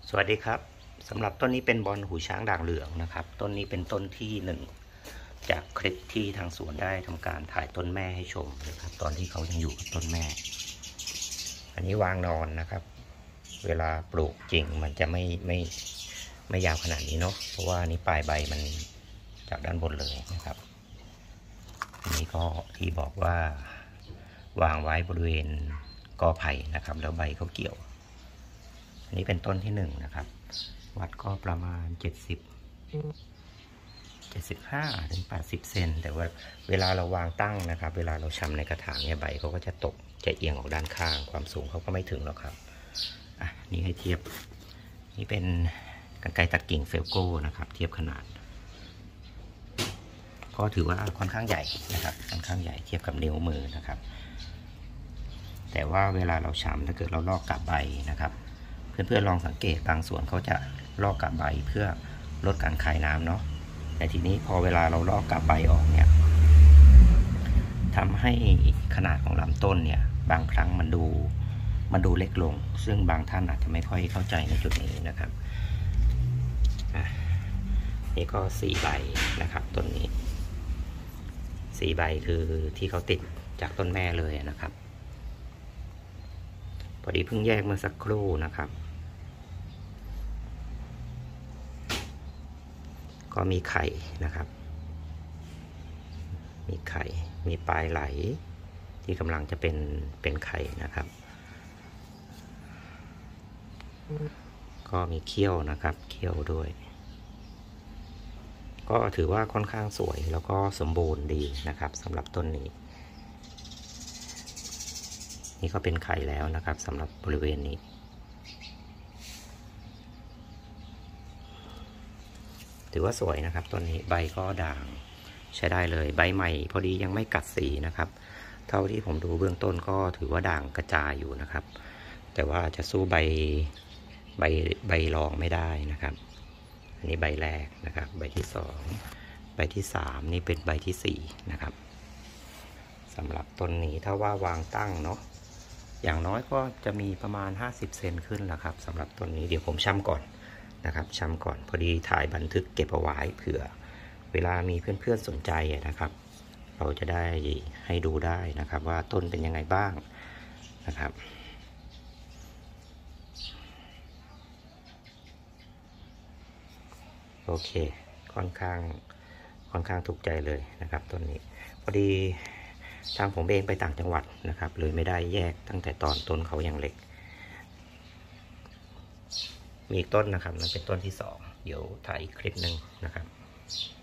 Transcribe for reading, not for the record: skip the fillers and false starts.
สวัสดีครับสำหรับต้นนี้เป็นบอนหูช้างด่างเหลืองนะครับต้นนี้เป็นต้นที่หนึ่งจากคลิปที่ทางสวนได้ทำการถ่ายต้นแม่ให้ชมนะครับตอนที่เขายังอยู่กับต้นแม่อันนี้วางนอนนะครับเวลาปลูกจริงมันจะไม่ยาวขนาดนี้เนาะเพราะว่านี่ปลายใบมันจากด้านบนเลยนะครับอันนี้ก็ที่บอกว่าวางไว้บริเวณกอไผ่นะครับแล้วใบเขาเกี่ยวอันนี้เป็นต้นที่หนึ่งนะครับวัดก็ประมาณ75 ถึง 80 เซนแต่ว่าเวลาเราวางตั้งนะครับเวลาเราชำในกระถางเนี่ยใบเขาก็จะตกจะเอียงออกด้านข้างความสูงเขาก็ไม่ถึงหรอกครับนี่ให้เทียบนี่เป็นกรรไกรตัดกิ่งเฟลโก้นะครับเทียบขนาดก็ถือว่าค่อนข้างใหญ่นะครับค่อนข้างใหญ่เทียบกับนิ้วมือนะครับแต่ว่าเวลาเราชำถ้าเกิดเราลอกกาบใบนะครับเพื่อนๆลองสังเกตบางส่วนเขาจะลอกกาบใบเพื่อลดการคายน้ำเนาะแต่ทีนี้พอเวลาเราลอกกาบใบออกเนี่ยทำให้ขนาดของลำต้นเนี่ยบางครั้งมันดูเล็กลงซึ่งบางท่านอาจจะไม่ค่อยเข้าใจในจุดนี้นะครับนี่ก็4 ใบนะครับต้นนี้4 ใบคือที่เขาติดจากต้นแม่เลยนะครับพอดีเพิ่งแยกเมื่อสักครู่นะครับก็มีไข่นะครับมีไข่มีปลายไหลที่กำลังจะเป็นไข่นะครับก็มีเขี้ยวนะครับเขี้ยวด้วยก็ถือว่าค่อนข้างสวยแล้วก็สมบูรณ์ดีนะครับสำหรับต้นนี้นี่ก็เป็นไข่แล้วนะครับสำหรับบริเวณนี้ถือว่าสวยนะครับต้นนี้ใบก็ด่างใช้ได้เลยใบใหม่พอดียังไม่กัดสีนะครับเท่าที่ผมดูเบื้องต้นก็ถือว่าด่างกระจายอยู่นะครับแต่ว่าจะสู้ใบรองไม่ได้นะครับอันนี้ใบแรกนะครับใบที่2ใบที่3นี่เป็นใบที่4นะครับสำหรับต้นนี้ถ้าว่าวางตั้งเนาะอย่างน้อยก็จะมีประมาณ50 เซนขึ้นแหละครับสำหรับต้นนี้เดี๋ยวผมชั่งก่อนนะครับชั่งก่อนพอดีถ่ายบันทึกเก็บเอาไว้เผื่อเวลามีเพื่อนๆสนใจนะครับเราจะได้ให้ดูได้นะครับว่าต้นเป็นยังไงบ้างนะครับโอเคค่อนข้างถูกใจเลยนะครับต้นนี้พอดีทางผมเองไปต่างจังหวัดนะครับเลยไม่ได้แยกตั้งแต่ตอนต้นเขายังเล็กมีอีกต้นนะครับนั่นเป็นต้นที่2เดี๋ยวถ่ายอีกคลิปหนึ่งนะครับ